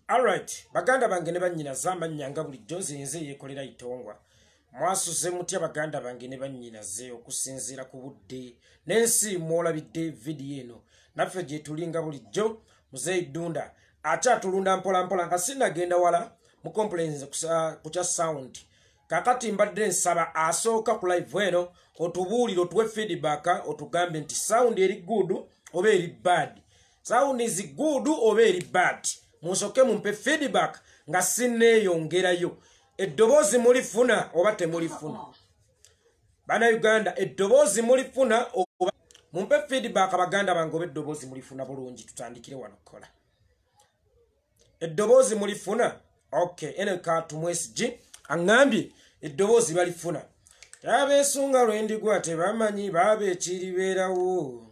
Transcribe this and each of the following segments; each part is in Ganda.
Alright, baganda bange ne bannyina zamba nnyanga bulijjo nze yekolera itongwa. Mwasuze mutya baganda bange ne bannyinaze okusinziira ku budde n'ensi mwolabidde video eno. Naffe gye tulinga bulijjo Muzeeyi Dunda akyatulunda mpola mpola nga sinnagenda wala mu complaints ku kya sound. Kakati mbadde nsaba asooka ku live eno otubuulire otuwe feedback otugambe nti sound eri good oba eri bad. Sound is good oba eri bad. Musoke mumpe feedback nga sinneeyongerayo. Eddobozi mulifuna oba temulifuna. Bana Uganda eddobozi mulifuna oba mumpe feedback abaganda bange oba eddobozi mulifuna bulungi tutandikire wano kola. Eddobozi mulifuna. Okay, ene ka tumwesiji angambye eddobozi balifuna. Abeesunga lwendigwa tebamanyi baba ekiribeerawo.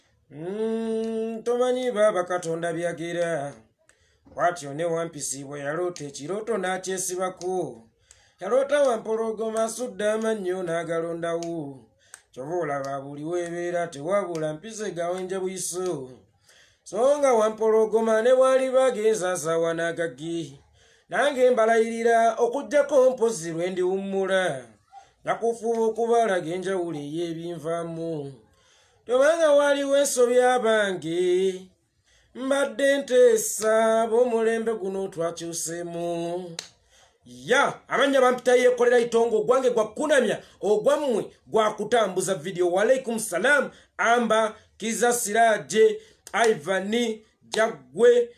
Tomanyi baba Katonda byagira. Watyo ne Wampisi bwe yaloota ekiroto n'akyesibako. Yaloota Wampologoma asudde amannyo n'agalondawo. Kyova olaba buli weebeera tewabula mpise gawenja bwiso. So nga Wampologoma ne bwali bagenza asawa n'agagi. Nange mbalayirira okuggyako mpozi lwe ndiwummula. Nakufuba okubalaga enjawulo ey'ebinvaamu. Tobanga waliwo ensobi abange. Mbadde nteesa b'omulembe guno twakyuseemu. Ya, amanya bampita yekolera itongo gwange gwa kunamya ogwammwe gwa kutambuza video. Walaikum salam Amba Kiza Siraje Ivani Jagwe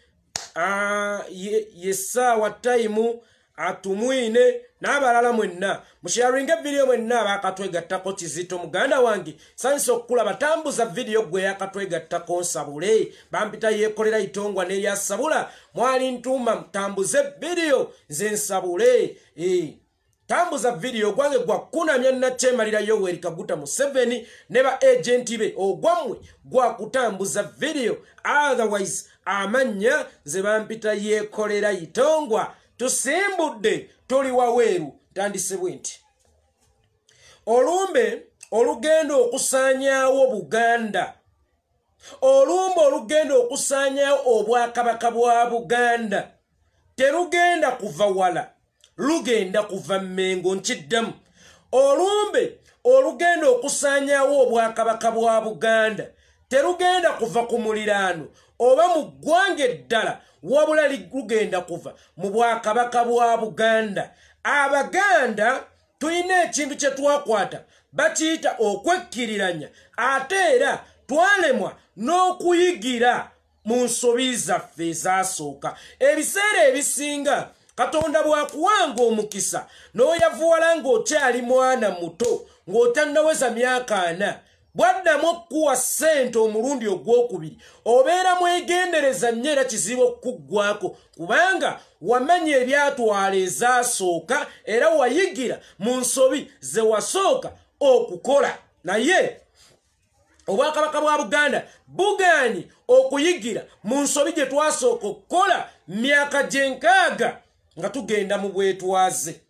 Yesawa Taimu Atumwine n'abalala mwenna musharinga video mwenna bakatwegattako Kizito muganda wange sanso okula batambuza video gwe yakatwegattako nsabule bampita yekolera itongwa ne yasabula mwali ntuma mtambuze video nze nsabule tambuza video gwange gwa kunamya nachemalira Yoweri Kaguta Museveni neba agent be ogwamwe gwa kutambuza video otherwise amanya ze bampita yekolera itongwa tusimbudde tuli waweru tandisebwe nti olumbe olugendo okusaanyaawo Buganda olumbe olugendo okusaanyaawo obwakabaka bwa Buganda terugenda kuva wala lugenda kuva Mengo nkiddamu olumbe olugendo okusaanyaawo obwakabaka bwa Buganda terugenda kuva ku muliraano oba mu ggwanga eddala wabula ligugenda kuva mu bwakabaka bwa Buganda. Abaganda tuyina ekintu kye twakwata bakiyita okwekkiriranya ate era twalemwa n'okuyigira mu nsobi zaffe ezasooka. Ebiseera ebisinga Katonda bwakuwanga omukisa n'oyavuwala ng'okyali mwana muto ng'otannaweza myaka 4 bwaddamu okuwa ssente omulundi ogwokubiri obeera mwegendereza nnyo era kizibu okuggwako kubanga wamanya ebyatwala ezasooka era wayigira mu nsobi ze wasooka okukola. Naye obwakabaka bwa Buganda bugaanyi okuyigira mu nsobi gye twasooka okukola myaka gye 6 nga tugenda mu bwetwaze.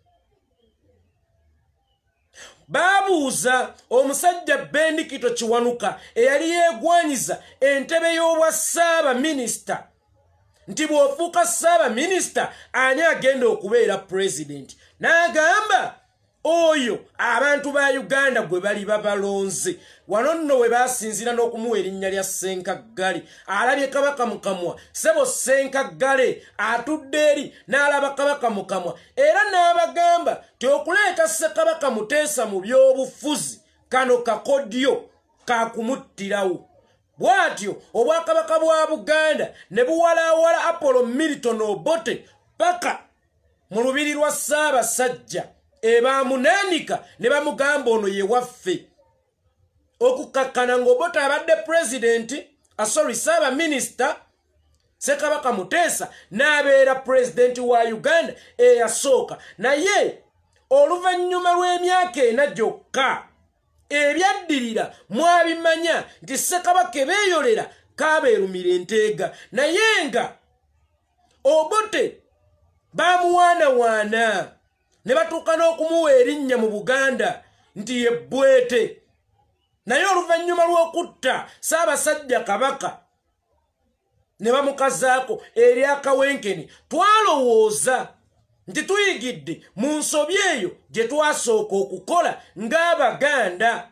Babuuza omusajja Bendikito Kiwanuka eyali yeegwanyiza entebe y'obwa Ssaaba Minisita nti bw'ofuuka Ssaaba Minisita ani agenda okubeera President. N'agamba oyo abantu ba Uganda gwe bali babalonze. Wano nno we basinzira n'okumuwa erinnya lya Ssenkaggale. Alabye Kabaka mu kamwa sebo Ssenkaggale atudde eri n'alaba Kabaka mu kamwa era n'abagamba ti okuleeta Ssekabaka Muteesa mu by'obufuzi kano kakodyo kakumuttirawo. Bw'atyo obwakabaka bwa Buganda ne buwalaawala Apollo Milton Obote paka mu lubiri lwa Ssaabasajja ebaamunaanika ne bamugamba ono ye waffe okukakkana ng'Obote abadde President Ssaaba Minisita Ssekabaka Muteesa n'abeera President wa Uganda eyasooka. Naye oluvannyuma lw'emyaka 4 gyokka ebyaddirira mwabimanya nti Ssekabaka beeyolera kaabeerumira enteega naye nga Obote baamuwaanawaana ne batuuka n'okumuwa erinnya mu Buganda nti ye Bwete. Naye oluvannyuma lw'okutta Ssaabasajja Kabaka ne bamukazaako eri akawenkeni twalowooza nti tuyigidde mu nsobi eyo gye twasooka okukola ng'Abaganda.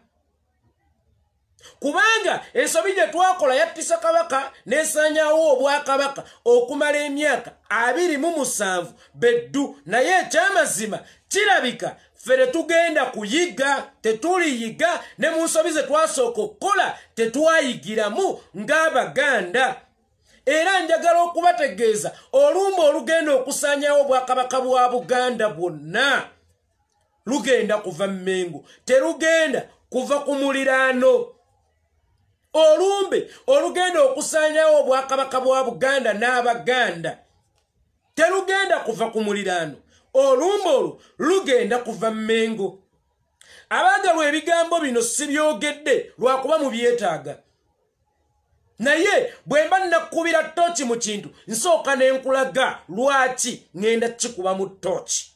Kubanga ensobi gye twakola yattisa Kabaka n'esaanyaawo Obwakabaka okumala emyaka 27 beddu, naye ekyamazima kirabika fere tugenda kuyiga, tetuliyiga, ne mu nsobi ze twasooka okukola tetwayigiramu ng'Abaganda. Era njagala okubategeeza olumba olugenda okusaanyaawo Obwakabaka bwa Buganda bwonna lugenda kuva Mengo, terugenda kuva ku muliraano. Olumbe olugenda okusaanyaawo Obwakabaka bwa Buganda n'Abaganda terugenda kuva ku muliraano. Olumbe olwo lugenda kuva Mengo. Abaagalwa ebigambo bino sibyogedde lwakuba mu byetaaga. Naye bwe mba nakubira tochi mu kintu nsooka ne nkulaga lwaki ngenda kikuba mu tochi.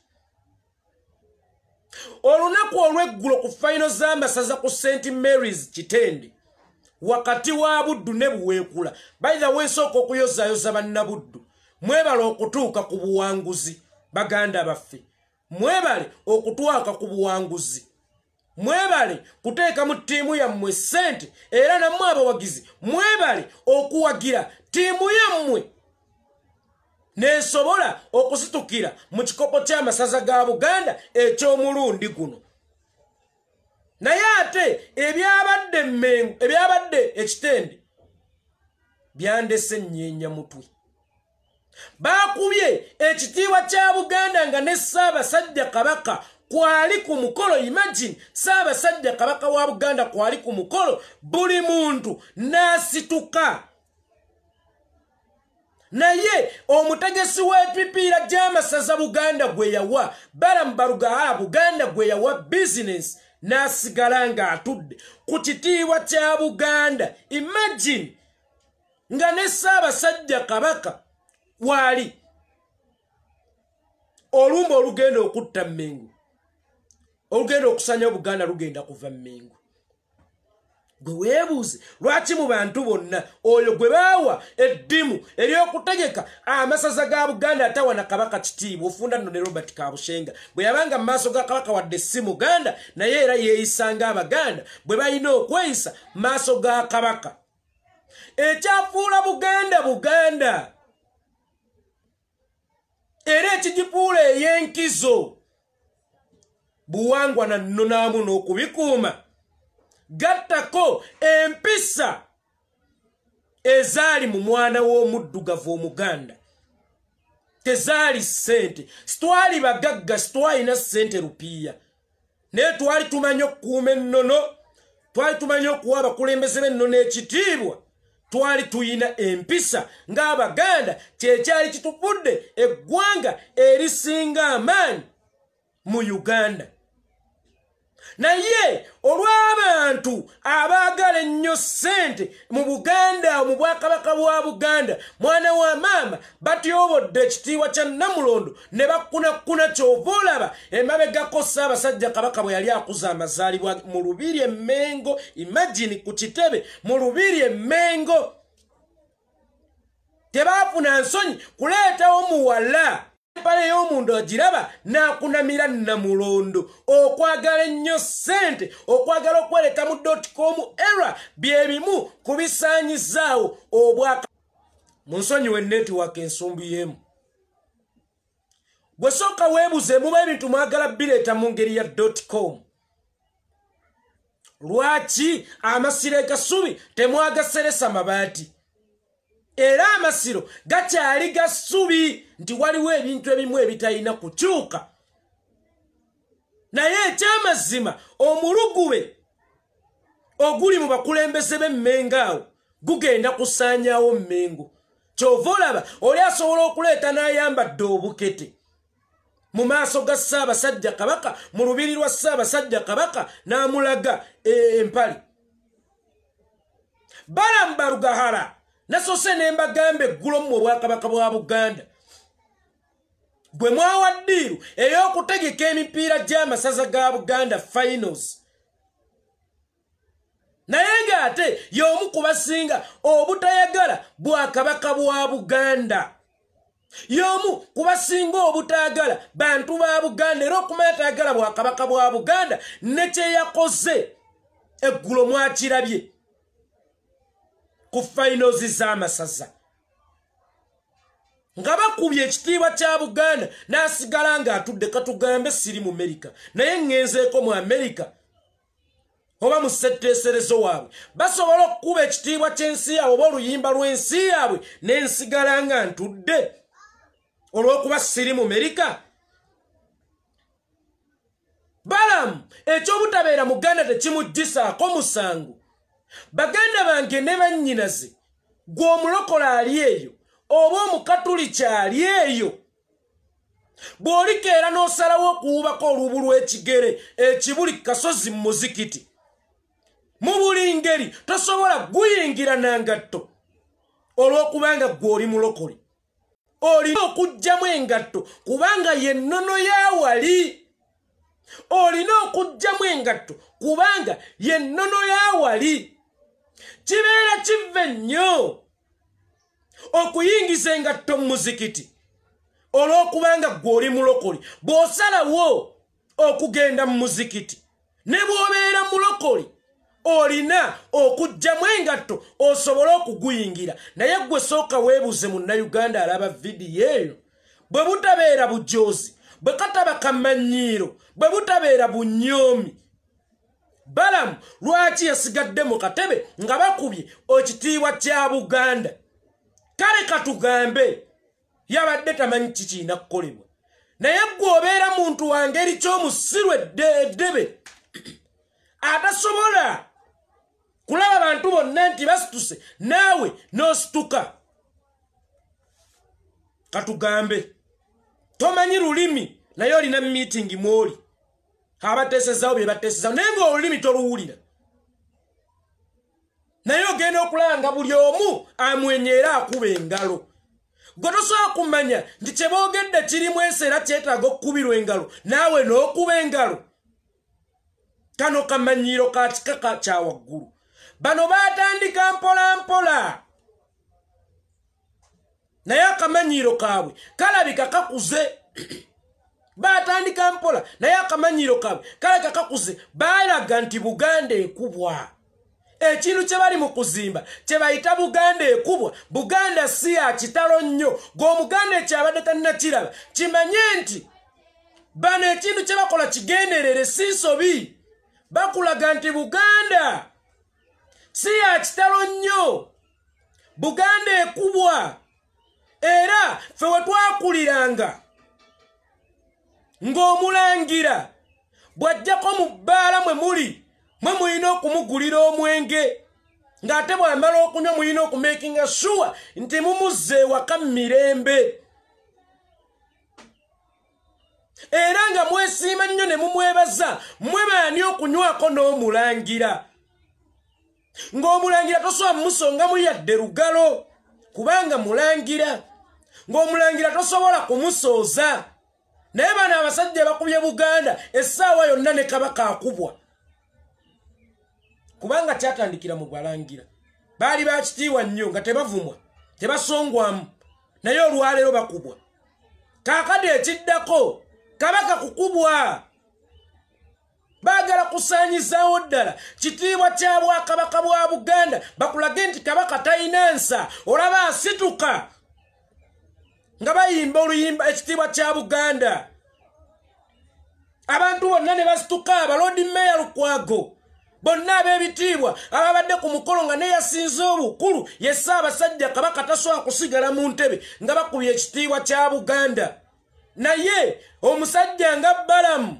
Olunaku olw'eggulo ku final z'amasaza ku St. Mary's Kitende wakati wa Buddu ne Buweekula. By the way, nsooka okuyozaayoza bannabuddu, mwebale okutuuka ku buwanguzi baganda baffe, mwebale okutwaka ku buwanguzi, mwebale kuteeka mu ttiimu yammwe ssente, era nammwe abawagizi mwebale okuwagira ttiimu yammwe nesobola okusitukira mu kikopo ky'amasaza ga Buganda eky'omulundi guno. Naye ate ebyabadde Mengo, ebyabadde Ekitende byandese nnyenya mutwe. Baakubye ekitiibwa kya Buganda nga ne Ssaabasajja Kabaka kwali ku mukolo. Imagine Ssaabasajja Kabaka wa Buganda kwali ku mukolo, buli muntu n'asituka. Naye omutegesi w'epipiira gy'amasaza Buganda gwe yawa Balam Buganda gwe yawa business n'asigala ng'atudde ku kitiibwa kya Buganda. Imagine nga ne Ssaabasajja Kabaka wali. Olumba olugenda okutta Mengo, olugenda okusanya Buganda lugenda kuva Mengo. Gwe weebuuze lwaki mu bantu bonna oyo gwe baawa eddimu ery'okutegeka amasaza ga Buganda atawa na Kabaka kitiibwa, ofunda nno ne Robert Kabushenga bwe yabanga mu maaso ga Kabaka wadde si Muganda, naye era yeeyisanga Abaganda bwe balina okweyisa mu maaso ga Kabaka. Ekyafuula Buganda Buganda era ekigifuula ey'enkizo buwangwa na nnonaamu n'okubikuuma. Gattako empisa ezaali mu mwana w'omuddugavu Omuganda tezaali ssente. Sitwali bagagga, sitwalina ssente rupiiya, naye twali tumanyi okukuuma ennono, twali tumanyi okuwa abakulembeze b'ennono ekitiibwa, twali tuyina empisa ng'Abaganda. Kyekyali kitufudde eggwanga erisinga amaanyi mu Uganda. Naye olw'abantu abaagala ennyo ssente mu Buganda, mu Bwakabaka bwa Buganda, mwana wa maama batyobodde ekitiibwa kya Namulondo ne bakunakuna. Kyova olaba emabegako Ssaabasajja Kabaka bwe yali akuza amazaalibwa mu Lubiri e Mengo. Imagine ku kitebe mu Lubiri e Mengo tebaafuna nsonyi kuleetawo muwala empale y'omundu agiraba n'akunamira Namulondo. Okwagala ennyo ssente, okwagala okwereka mu .com era bye bimu ku bisaanyizaawo Obwakabaka. Mu nsonyiwe netiwaaka ensumbi y'emu. Bwe sooka weebuze muba ebintu mwagala bireeta mu ngeri ya .com. Lwaki amasiro g'essubi temwagaseresa mabaati? Era amasiro gakyali ga ssubi nti waliwo ebintu ebimu ebitalina kukyuka. Naye ekyamazima omulugube oguli mu bakulembeze b'Emmengo awo gugenda kusaanyaawo Mengo. Kyova olaba oli asobola okuleeta n'ayambadde obukete mu maaso ga Ssaabasajja Kabaka, mu lubiri lwa Ssaabasajja Kabaka n'amulaga empale. Balam nasose ne mbagamba eggulo mu Bwakabaka bwa Buganda bwe mwawa ddiiru ey'okutegeka emipiira gy'amasaza ga Buganda finals, naye ng'ate y'omu ku basinga obutayagala Bwakabaka bwa Buganda. Y'omu ku basinga obutayagala bantu ba Buganda era okumanya tayagala Bwakabaka bwa Buganda ne kye yakoze eggulo mwakirabye ku finals z'amasaza. Nga bakubye ekitiibwa kya Buganda n'asigala ng'atudde katugambe siri mu Amerika naye ngenzeeko mu Amerika oba mu ssetteeserezo waabwe basobola okukuba ekitiibwa ky'ensi yaabwe oba oluyimba lw'ensi yaabwe n'ensigala nga ntudde olw'okuba siri mu Amerika. Balam eky'obutabeera Muganda tekimuggisaako musango. Baganda bange ne bannyinaze gwe omulokola ali eyo oba omukatuliki ali eyo bw'olikeera n'osalawo okuwubako olubu lw'ekigere ekibuli kasozi mu muzikiti mu buli ngeri tosobola guyingira nangatto olw'okubanga gwe oli mulokole. Olina okugjamu engatto kubanga ye nnono yaawali. Olina okugjamu engatto kubanga ye nnono yaawali. Kibeera kive nnyo okuyingiza engatto mu muzikiti olw'okubanga gwe oli mulokole. Bw'osalawo okugenda mu muzikiti ne bw'obeera mulokole olina okugjamu engatto osobole okuguyingira. Naye gwe sooka weebuuze munnayuganda alaba vidiyo eyo bwe butabeera bujoozi bwe kataba kamanyiiro bwe butabeera bunyoomi Balam lwaki yasigadde mu katebe nga bakubye ekitiibwa kya Buganda? Kale katugambe yabadde tamanyi kikiina kukolebwa. Naye gwe obeera muntu wa ngeri ky'omusiru eddebe atasobola kulaba bantu bonna nti basituse naawe n'osituka. Katugambe tomanyi lulimi naye olina meeting mwoli abateesezaawo bye bateesezaawo naye ng'olulimi toluwulira. Naye ogenda okulanga buli omu amwenyeera akuba engalo. Gwe tosobola kumanya nti kye boogedde kirimu ensi era kyetaaga okukubirwa engalo naawe n'okuba engalo. Kano kamanyiiro ka kika kya waggulu. Bano baatandika mpola mpola naye akamanyiiro kaabwe kalabika kakuze. Baatandika mpola naye akamanyiiro kaabwe kalabika kakuze. Baalaga nti Buganda ekubwa. Ekintu kye bali mu kuzimba kye bayita Buganda ekubwa. Buganda si ya kitalo nnyo. Gw'omuganda ekyabadde tannakiraba kimanye nti bano ekintu kye bakola kigenderere si nsobi. Bakulaga nti Buganda si ya kitalo nnyo. Buganda ekubwa. Era ffe we twakuliranga ng'omulangira bw'ajjako mu bbaala mwe muli mwe mulina okumugulira omwenge ng'ate bw'amala okunywa mulina okumakinga sure nti mumuzza ewaka mu mirembe. Era nga mwesiima nnyo ne mumwebaza mmwe baani okunywako n'omulangira. Ng'omulangira tosobola mumusongamu yadde lugalo kubanga mulangira. Ng'omulangira tosobola kumusooza. Naye bano abasajja bakubye Buganda essaawa yonna ne Kabaka akubwa kubanga kyatandikira mu balangira. Baali bakitiibwa nnyo nga tebavumwa tebasongwamu naye olwaleero bakubwa. Kaakati ekiddako Kabaka kukubwa. Baagala kusaanyizaawo ddala kitiibwa kya Bwakabaka bwa Buganda bakulage nti Kabaka talina nsa. Olaba asituka nga bayimba oluyimba ekitiibwa kya Buganda. Abantu bonna ne basituka. Abalodi Meya Lukwago bonna ab'ebitiibwa ababadde ku mukolo nga neyasinze obukulu ye Ssaabasajja Kabaka tasobola kusigala mu ntebe nga bakubye ekitiibwa kya Buganda. Naye omusajja nga Balam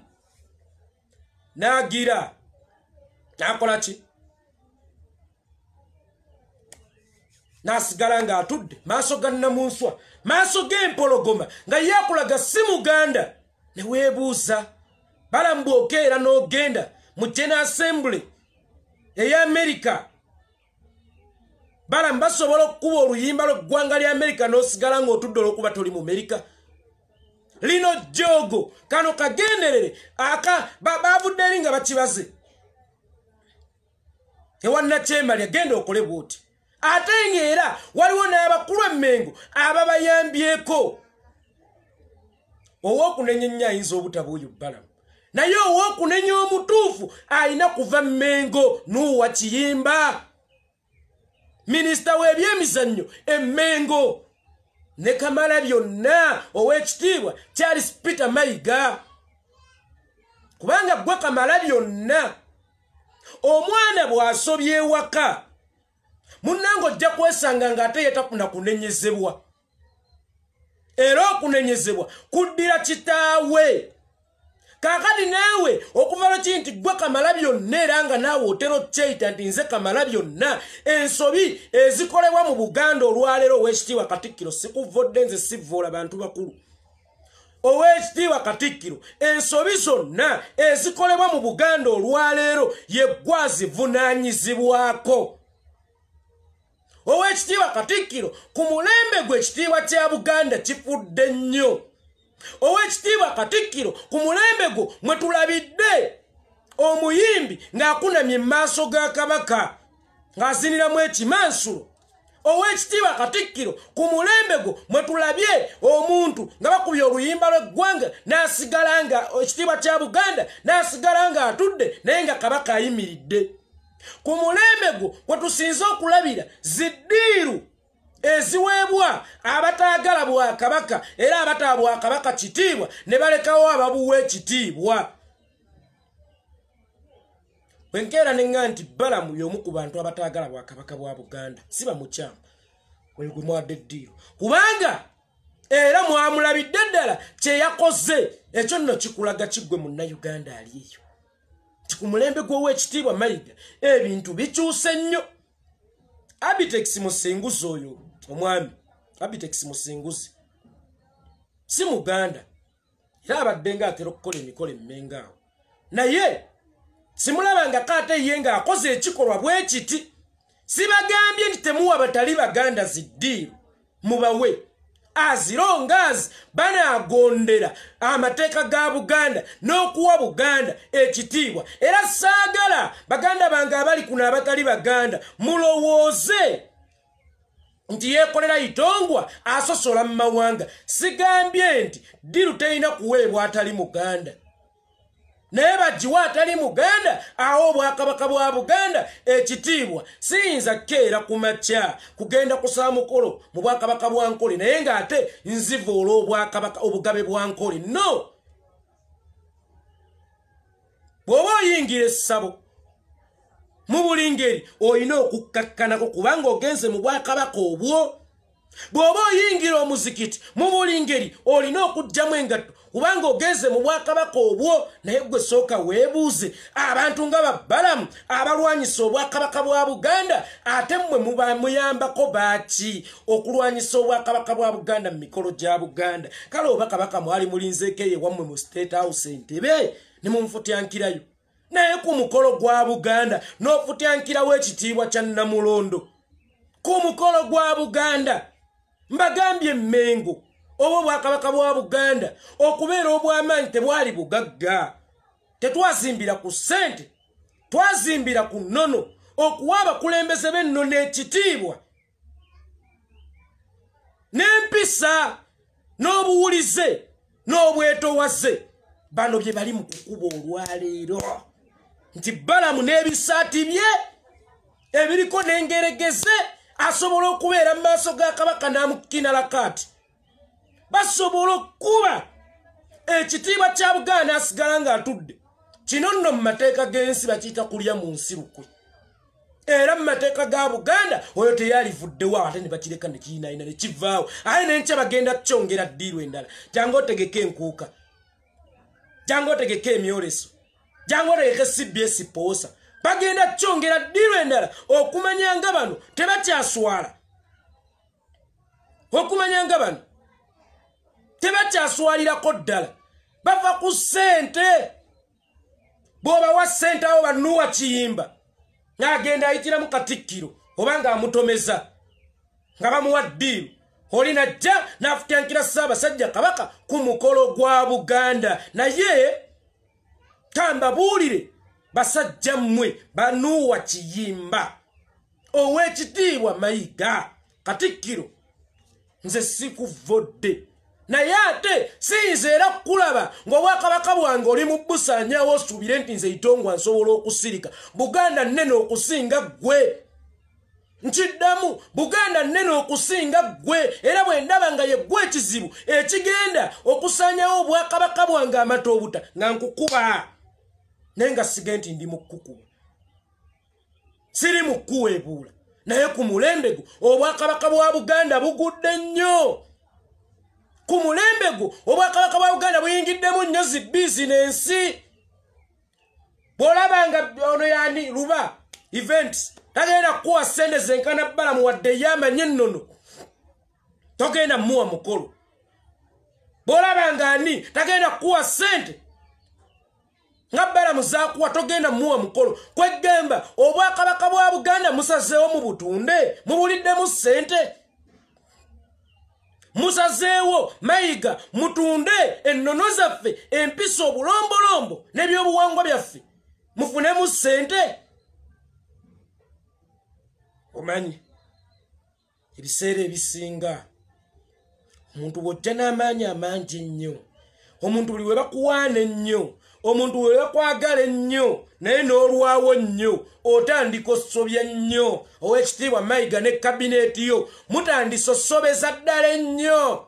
n'agira n'akola ki? N'asigala ng'atudde maaso ga nnamunswa maaso g'empologoma nga ye akulaga si Muganda. Ne weebuuza Balam bw'okeera n'ogenda mu General Assembly ey'Amerika Balam basobola okukuba oluyimba lw'eggwanga lya Amerika n'osigala ng'otudde olw'okuba toli mu Amerika. Lino jogo kano kagenderere aka bavudde eri nga bakibaze. ewanna kyemali agenda okole bwoti ate ng'era waliwo n'abakulu emmengo ababayambyeko ow'okunenya ennyo ayinza obutaba oyo Balam naye ow'okunenya omutuufu alina kuva Mengo n'uwa Kiyimba minisita w'ebyemizannyo emmengo ne Kamalabyonna ow'ekitiibwa Charles Peter Mayiga kubanga gwe Kamalabyonna omwana bw'asobye ewaka munnange ojja kwesanga ng'ate yetafuna kunenyezebwa era okunenyezebwa kuddira kitaawe kaakati naawe okuva lwaki nti gwe Kamalabyonna era nga naawe otera okyeyita nti nze Kamalabyonna ensobi ezikolebwa mu Buganda olwaleero ow'ekitiibwa Katikkiro sikuvodde nze sivvoola bantu bakulu ow'ekitiibwa Katikkiro ensobi zonna ezikolebwa mu Buganda olwaleero yeggwe azivunaanyizibwako ow'ekitiibwa Katikkiro ku mulembe gwe ekitiibwa kya Buganda kifudde nnyo ow'ekitiibwa Katikkiro ku mulembe gwo mwe tulabidde omuyimbi ng'akunamye mu maaso ga Kabaka ng'aziniramu ekimansulo ow'ekitiibwa Katikkiro ku mulembe gwo mwe tulabye omuntu nga bakubye oluyimba lw'eggwanga n'asigala nga ekitiibwa kya Buganda n'asigala nga atudde naye nga Kabaka ayimiridde ku mulembe gwo kwe tusinze okulabira ziddiiru eziweebwa abataagala bwa Kabaka era abataba bwa Kabaka kitiibwa ne balekawo ababuwa ekitiibwa bwenkeera nenga nti Balam y'omu ku bantu abataagala bwa Kabaka bwa Buganda siba mukyamu oyo gwe mwadde eddiiro kubanga era mwamulabidde ddala kye yakoze ekyo nno kikulaga kiggwe munnayuganda ali eyo ti ku mulembe gw'ow'ekitiibwa Mayiga ebintu bikyuse nnyo Abitex Musinguzi oyo omwami Abitex Musinguzi si Muganda era abadde ng'atera okukola emikolo emmengo awo naye simulabangako ate ye ng'akoze ekikolwa bwe kiti sibagambye nti temuwa batali Baganda ziddiiru mubawe azirongaazi banaagondera amateeka ga Buganda n'okuwa Buganda ekitiibwa era saagala baganda bange abali kuno abatali Baganda mulowooze nti yeekolera itongwa asosola mu mawanga sigambye nti ddiiru terina kuweebwa atali Muganda naye bagiwa atali Muganda awo obwakabaka bwa Buganda ekitiibwa siyinza kkeera ku makya kugenda kusaba mukolo mu bwakabaka bwa Nkole naye ng'ate nzivuula obwakabaka obugabe bwa Nkole no bw'oba oyingira essabo mu buli ngeri olina okukkakkanako kubanga ogenze mu bwakabaka obwo bw'oba oyingira omuzikiti mu buli ngeri olina okugyamu engatto kubanga ogenze mu bwakabaka obwo naye gwe sooka weebuuze abantu nga Babbalamu abalwanyisa obwakabaka bwa Buganda ate mmwe muyambako baaki okulwanyisa obwakabaka bwa Buganda mu mikolo gya Buganda kale oba Kabaka mwali mulinzeeko ewammwe mu State House Entebbe ne mumufutyankirayo naye ku mukolo gwa Buganda n'ofutyankirawo ekitiibwa kya Namulondo ku mukolo gwa Buganda mbagambye Mengo oba obwakabaka bwa Buganda okubeera obw'amaanyi tebwali bugagga tetwazimbira ku ssente twazimbira ku nnono okuwa abakulembeze b'ennono ekitiibwa n'empisa n'obuwulize n'obwetoowaze bano bye bali mu kukuba olwaleero nti Balamu n'ebisaati bye ebiriko n'engeregeze asobola okubeera mu maaso ga Kabaka n'amukinalakaati basobola okuba ekitiibwa kya Buganda asigala ng'atudde kino nno mu mateeka g'ensi bakiyita kulya mu nsirukwe era mu mateeka ga Buganda oyo teyalivuddewo ate ne bakireka ne kiinaina ne kivaawo aye n'enkya bagenda kukyongera ddiiru endala jangu otegeka enkuuka jangu otegeka emyoleso jangu otegeka CBS poosa bagenda kukyongera ddiiru endala okumanya nga bano tebakyaswala okumanya nga bano tebakyaswalirako ddala bava ku ssente bw'obawa ssente awo banuwa Kiyimba n'agenda ayitiramu Katikkiro oba ng'amutomeza nga bamuwa ddiiru oli najja n'afutyankira Ssaabasajja Kabaka ku mukolo gwa Buganda naye tambabuulire basajja mmwe banuwa kiyimba ow'ekitiibwa Mayiga Katikkiro nze sikuvodde naye ate siyinza era kulaba ng'obwakabaka bwange oli mu busaanyawo osuubire nti nze Itongwa nsobola okusirika Buganda nnene okusinga ggwe nkiddamu Buganda nnene okusinga ggwe era bwe ndaba nga ye ggwe ekizibu ekigenda okusaanyawo obwakabaka bwange amata obuta nga nkukuba naye nga sige nti ndi mu kkukuba siri mu kkuweebuula naye ku mulembe gwo obwakabaka bwa Buganda bugudde nnyo ku mulembe gwo obwakabaka bwa Buganda buyingiddemu nnyo zi bizinensi bw'olabanga ono yani Luba events tagenda kuwa sente zenkana Balamu wadde yamanye ennono togenda muwa mukolo bw'olabanga ani tagenda kuwa sente nga Balamu zakuwa togenda muwa mukolo kwegamba obwakabaka bwa Buganda musazeewo mu butunde mubuliddemu sente musazeewo Mayiga mutunde ennono zaffe empisa obulombolombo n'ebyobuwangwa byaffe mufunemu sente omanyi ebiseera ebisinga omuntu bw'ojja n'amaanyi amangi ennyo omuntu buli we bakuwaana ennyo omuntu we bakwagala ennyo naye n'olwawo nnyo otandika ossobya nnyo ow'ekitiibwa Mayiga ne kabineeti yo mutandisa ossobeza ddala ennyo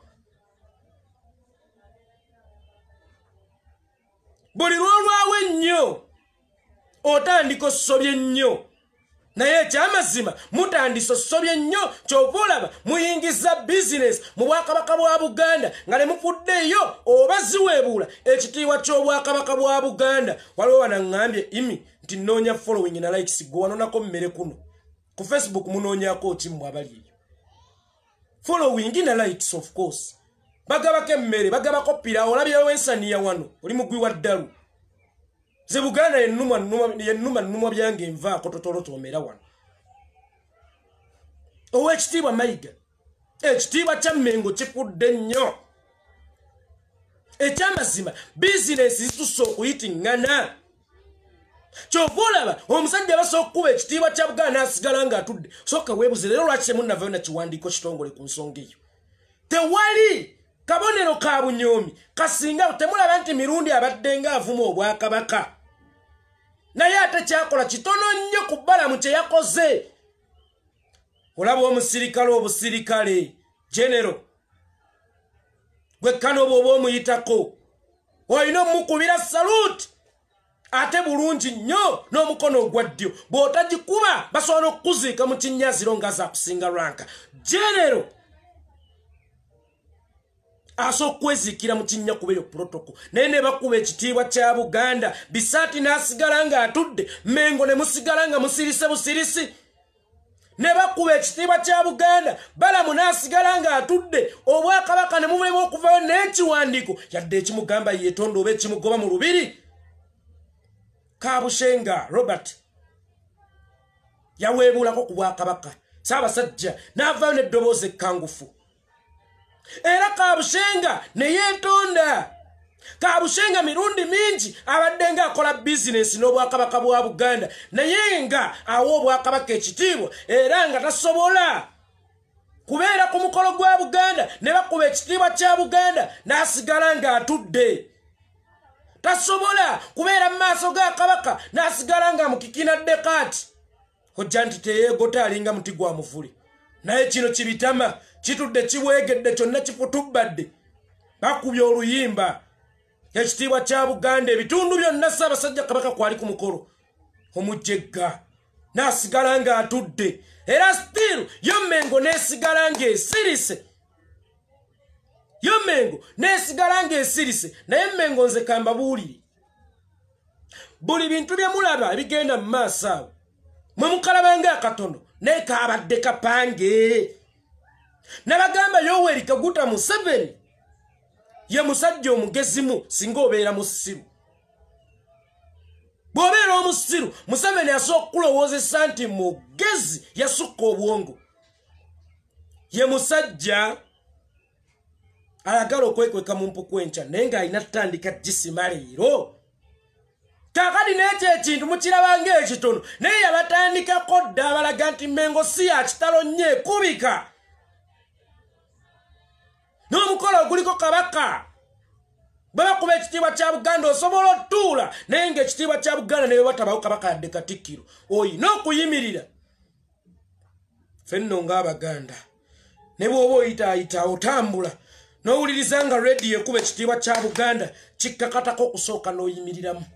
buli lwolwawo ennyo otandika ossobya ennyo naye ekyamazima mutandisa ossobye nnyo kyova olaba muyingiza bizinesi mu bwakabaka bwa Buganda nga ne mufuddeeyo oba ziweebuula ekitiibwa ky'obwakabaka bwa Buganda waliwo wanaŋŋambye imi nti nnoonya following na likes gwe wanonako mmere kuno ku Facebook munoonyako ki mmwe abali eyo following na likes of course bagabako emmere bagabako pira olabyewo ensaniya wano oli mugwi wa ddalu ze Buganda yennuma byange nvaako totolotoomera wano ow'ekitiibwa Mayiga ekitiibwa kya Mengo kifudde nnyo ekyamazima bizinesi zitusse okuyitiŋŋana kyova olaba omusajja basobola okukuba ekitiibwa kya Buganda n'asigala ng'atudde sooka weebuze leero lwaki temunnavayo na kiwandiiko kitongole ku nsonga eyo tewali kabonero ka bunyoomi kasinga temulaba nti mirundi abadde ng'avuma obwakabaka naye ate kyakola kitono nnyo ku Balamu kye yakoze olaba omusirikale obusirikale genero gwe Kanobo oba omuyitako olina omukubira saluti ate bulungi nnyo n'omukono ogwa ddyo bw'otagikuba basobola okukuziika mu kinnyaziro nga zaakusinga lwanka genero asobola okweziikira mu kinnya kuba eyo protocol naye ne bakuba ekitiibwa kya Buganda bisaati n'asigala ng'atudde Mengo ne musigala nga musirise busirisi ne bakuba ekitiibwa kya Buganda Balamu n'asigala ng'atudde obwakabaka ne mubulemu okuvayo n'ekiwandiiko yadde ekimugamba yeetonda oba ekimugoba mu lubiri Kabushenga Robert yaweebuulako ku bwakabaka Ssaabasajja n'avaayo n'eddoboozi ekkangufu era Kabushenga ne yeetonda Kabushenga mirundi mingi abadde ng'akola bizinesi n'obwakabaka bwa Buganda naye nga awa obwakabaka ekitiibwa era nga tasobola kubeera ku mukolo gwa Buganda ne bakuba ekitiibwa kya Buganda n'asigala ng'atudde tasobola kubeera mu maaso ga Kabaka n'asigala nga mukikinadde kaati hojja nti teyeegota alinga muti gwa muvule naye kino kibitama kitudde kibwegedde kyonna kifutubbadde bakubye oluyimba ekitiibwa kya Buganda ebitundu byonna Ssaabasajja Kabaka kwali ku mukolo omujjegga n'asigala ng'atudde era still yo Mengo n'esigala ng'esirise yo Mengo n'esigala ng'esirise naye Mengo nze kambabuulire buli bintu bye mulaba ebigenda mu maaso awo mwe mukalabanga akatono naye kaabadde kapange nabagamba Yoweri Kaguta Museveni ye musajja omugezimu singa obeera musiru bw'obeera omusiru Museveni asobola okukulowoozesa nti mugezi yasukka obwongo ye musajja ayagala okwekweka mu mpuku enkya naye ng'alina ttandika gisima leero kakati n'ekyo ekintu mukirabanga ekitono naye yabatandikako dda abalaga nti Mengo si ya kitalo nnyo ekubika n'omukolo oguliko Kabaka bwe bakuba ekitiibwa kya Buganda osobola otuula naye ng'ekitiibwa kya Buganda ne bwe batabawo Kabaka yadde Katikkiro oyina okuyimirira fenno ng'Abaganda ne bw'oba oyitaayita otambula n'owuliriza nga rediyo ekuba ekitiibwa kya Buganda kikkakatako okusooka n'oyimiriramu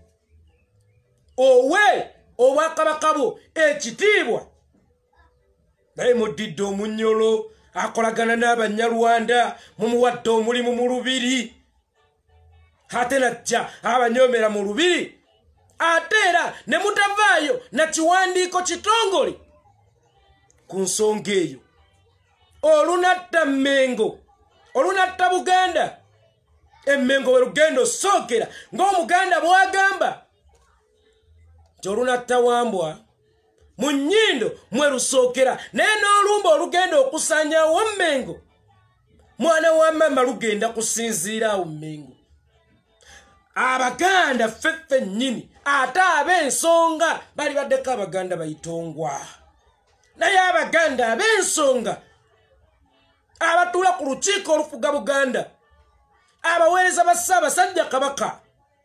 owe obwakabaka bwo ekitiibwa naye muddidde omunnyolo akolagana n'Abanyarwanda mumuwadde omulimu mu Lubiri ate najja abanyomera mu Lubiri ate era ne mutavaayo na kiwandiiko kitongole ku nsonga eyo olunatta Mengo olunatta Buganda Mengo we lugendo sookera ng'Omuganda bw'agamba nti olunatta Wambwa mu nnyindo mwe lusookera naye n'olumba olugenda okusaanyaawo Mengo mwana wa mama lugenda kusinziira awo Mengo Abaganda ffeffe nnyini ate ab'ensonga bali baddeko Abaganda bayitongwa naye Abaganda ab'ensonga abatuula ku lukiiko olufuga Buganda abaweereza ba Ssaabasajja Kabaka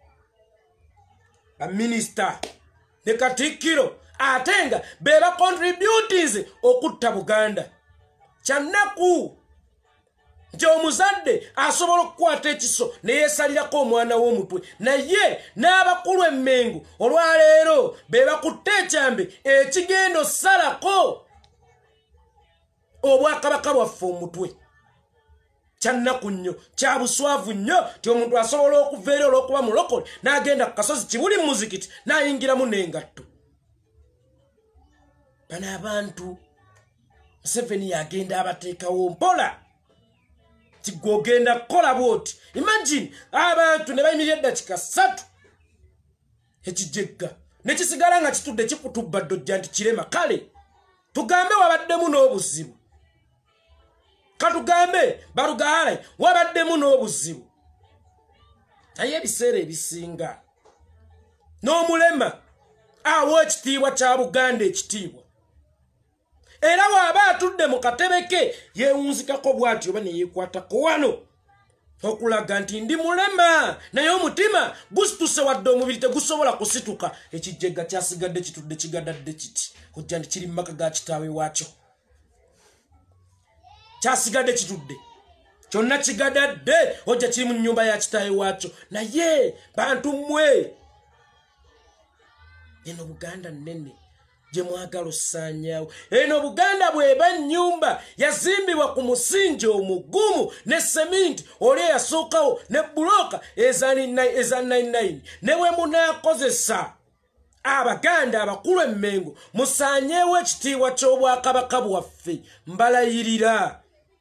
baminisita ne Katikkiro ate nga be bacontributors okutta Buganda kyannaku nti omuzadde asobola okukwata ekiso ne yeesalirako omwana w'omutwe naye n'abakulu Mengo olwaleero be bakutte ekyambe ekigenda ossalako obwakabaka bwaffe omutwe kyannaku nnyo kya buswavu nnyo ti omuntu asobola okuveera olw'okuba mulokole n'agenda ku kasozi kibuli muzikiti n'ayingiramu n'engatto bano abantu Museveni yagenda abateekawo mpola tigogenda kukola bwoti imagine abantu ne bayimirira eddakiika 3 ekijegga ne kisigala nga kitudde kikutubba ddojja nti kirema kale tugambe wabaddemu n'obuzibu katugambe balugaale wabaddemu n'obuzibu naye ebiseera ebisinga n'omulema awo ekitiibwa kya Buganda ekitiibwa era waaba atudde mu katebe ke yeewunzikako bw'atyo oba ne yeekwatako wano okulaga nti ndi mulema naye omutima gusituse wadde omubiri tegusobola kusituka ekijjegga kyasigadde kitudde kigadadde kiti ojja nti kiri mu maka ga kitaawe waakyo kyasigadde kitudde kyonna kigadadde ojja kiri mu nnyumba ya kitaawe waakyo naye bantu mmwe eno Buganda nnene gye mwagala ossaanyaawo eno Buganda bw'eba nnyumba yazimbibwa ku musingi omugumu ne seminti oli eyasookawo ne buloka eza 99 ne bwe munaakozesa Abaganda abakulu Mengo musaanyeewo ekitiibwa ky'obwakabaka bwaffe mbalayirira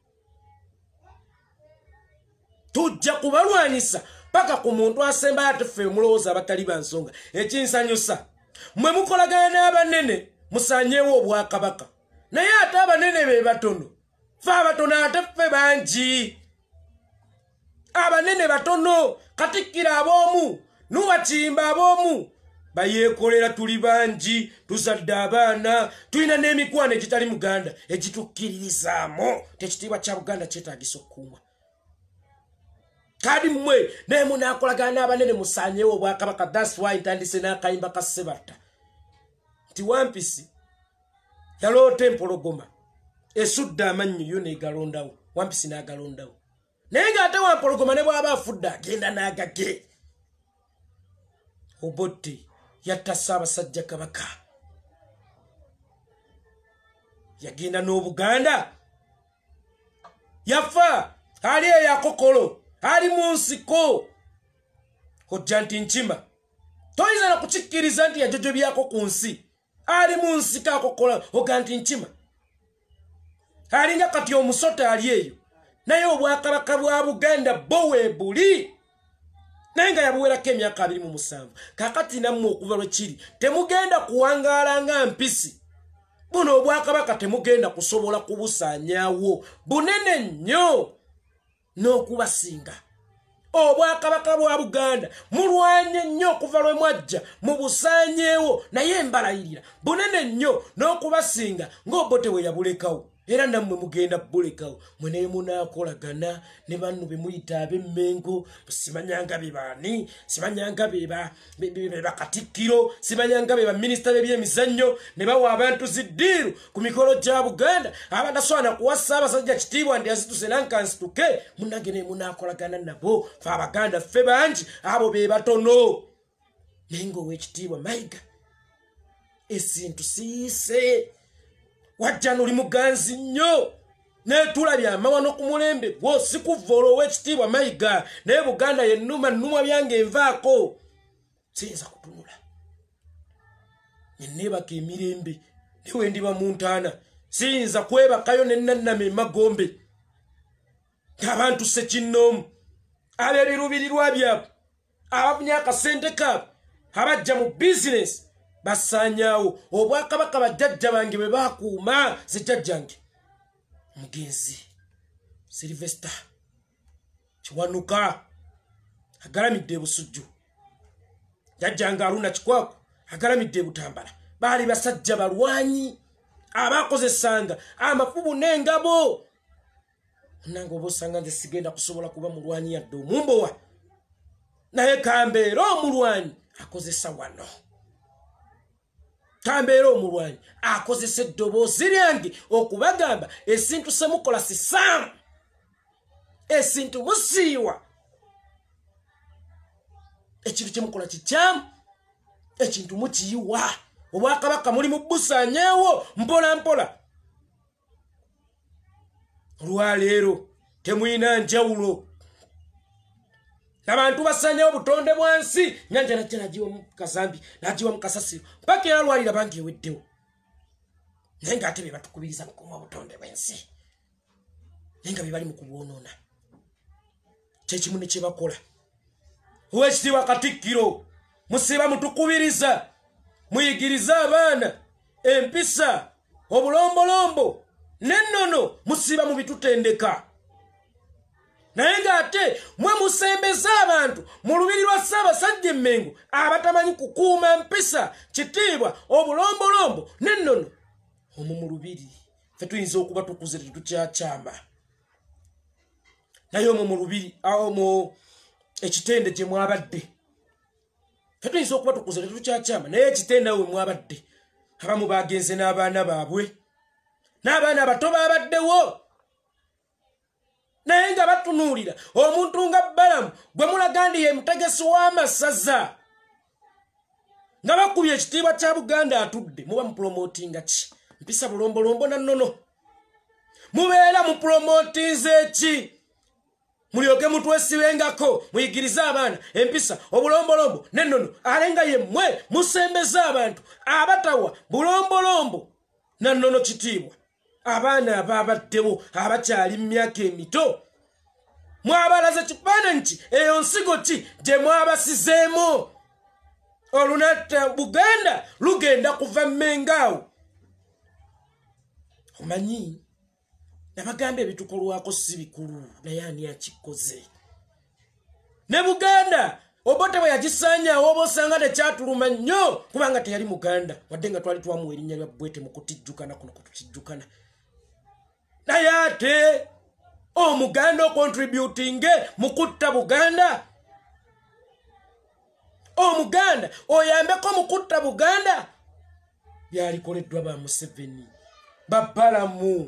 tujja kubalwanyisa paka ku muntu asembayo ate ffe mulowooza abatali bansonga ekinsanyusa mwe mukolagana n'abanene musaanyeewo obwakabaka naye ate abanene be batono ffe abatono ate ffe bangi abanene batono Katikkiro ab'omu Nuwakimba ab'omu bayeekolera tuli bangi tuzadde abaana tulina n'emikwano egitali Muganda egitukkiririzaamu tekitiibwa kya Buganda kyetaagisa okukuumwa kadi mmwe naye munaakolagana n'abanene musaanyeewo obwakabaka that's why ntandise n'akayimba ka Ssebatta nti Wampisi yaloota empologoma esudde amannyo yo n'egalondawo Wampisi n'agalondawo naye ng'ate wampologoma ne bw'aba afudde agenda n'agage Obote yatta Ssaabasajja Kabaka yagenda n'Obuganda yafa ali eyakokolo ali mu nsiko ojja nti nkima toyinza na kukikkiriza nti yajojobyako ku nsi ali mu nsiko akokola oga nti nkima alinga kati omusota ali eyo naye obwakabaka bwa Buganda bo weebuli naye nga yabuwerako emyaka 27 kakati nammwe okuva lwe kiri temugenda kuwangaala nga mpisi buno obwakabaka temugenda kusobola kubusaanyaawo bunene nnyo n'okubasinga obwakabaka bwa Buganda mulwanye nnyo okuva lwe mwajja mu busaanyeewo naye embalayirira bunene nnyo n'okubasinga ng'Obote we yabulekawo era nammwe mugenda bulekawo mwe naye munaakolagana ne banno be muyita ab'emmengo simanyanga be baani simanyanga be bakatikkiro simanyanga be baminisita b'ebyemizannyo ne bawa abantu ziddiiru ku mikolo gya Buganda abanasobola kuwa Ssaabasajja kitiibwa ndi asituse nankansituke munnange naye munaakolagana nabo fe Abaganda ffe bangi abo be batono Mengo w'ekitiibwa Mayiga esintu siise wajja noli muganzi nnyo netulabye amawano ku mulembe gwo sikuvoola ow'ekitiibwa Mayiga naye Buganda ye nnuma byange envaako siyinza kutunula neneebaka emirembe newe ndiba mu ntaana siyinza kwebakayo ne nannama emagombe ng'abantu sekinnoomu ab'ebiruubirirwa byabwe abafunye akasente kaabwe abajja mu bizinesi basanyawo obwakabaka bajjajja bange bwe baakuuma sejjajjange mugenzi Sylvester Kiwanuka agalamidde ebusujju jjajjange Aruna Kikwaku agalamidde ebutambala baali basajja balwanyi abakozesanga amafubu n'engabo nange oba osanga nze sigenda kusobola kuba mulwanyi yadde omumbowa naye kambeera omulwanyi akozesa wano kambeera omulwanyi akozesa eddoboozi lyange okubagamba esintu semukola sisaamu esintu musiiwa ekintu kyemukola kikyamu ekintu mukiyiwa obwakabaka muli mu busaanyeewo mpola mpola olwaleero temuyina njawulo abantu basanyawo butonde bwansi nyanja najja nagiwa mu Kazambi nagiwa mu Kasasiro paka era lwalira bangi eweddewo naye ng'ate be batukubiriza mukuuma butonde bw'ensi naye nga be bali mu kubwonoona kyekimu ne kye bakola Oweekitiibwa Katikkiro musiba mutukubiriza muyigiriza abaana empisa obulombolombo n'ennono musiba mu bitutendeka naye ng'ate mwe musembeza abantu mu lubiri lwa Ssaabasajja Mengo abatamanyi kukuuma mpisa kitiibwa obulombolombo n'ennono omwo mu lubiri ffe tuyinza okuba tukuze tetukyakyama naye omwo mu lubiri omwo ekitende gye mwabadde ffe tuyinza okuba tukuze tetukyakyama naye ekitende awo we mwabadde abamu bagenze n'abaana baabwe n'abaana abato baabaddewo naye nga batunuulira omuntu nga Balam gwe mulaga ndi ye mutegesi w'amasaza nga bakubye ekitiibwa kya Buganda atudde muba mupromotinga ki mpisa bulombolombo na nnono mubeera mupromotinze ki mulyoke mutwesibengako muyigirize abaana empisa obulombolombo n'ennono ale nga ye mmwe musembeza abantu abatawa bulombolombo na nnono kitiibwa abaana abaabaddewo abakyali mu myaka emito mwabalaze kifaananyi ki eyo nsigo ki gye mwabasizeemu Olunatta Buganda lugenda kuva Mengo omanyi nabagamba ebitukolwako si bikulu naye ani akikoze ne Buganda Obote bwe yagisaanyaawo oba osanga tekyatuluma nnyo kubanga teyali Muganda wadde nga twali twamuwa erinnya lya Bwete mu kutijjukana kuno kutukijjukana naye ate Omuganda okontributinge mu kutta Buganda Omuganda oyambeko mu kutta Buganda byalikoleddwa ba Museveni ba Balamu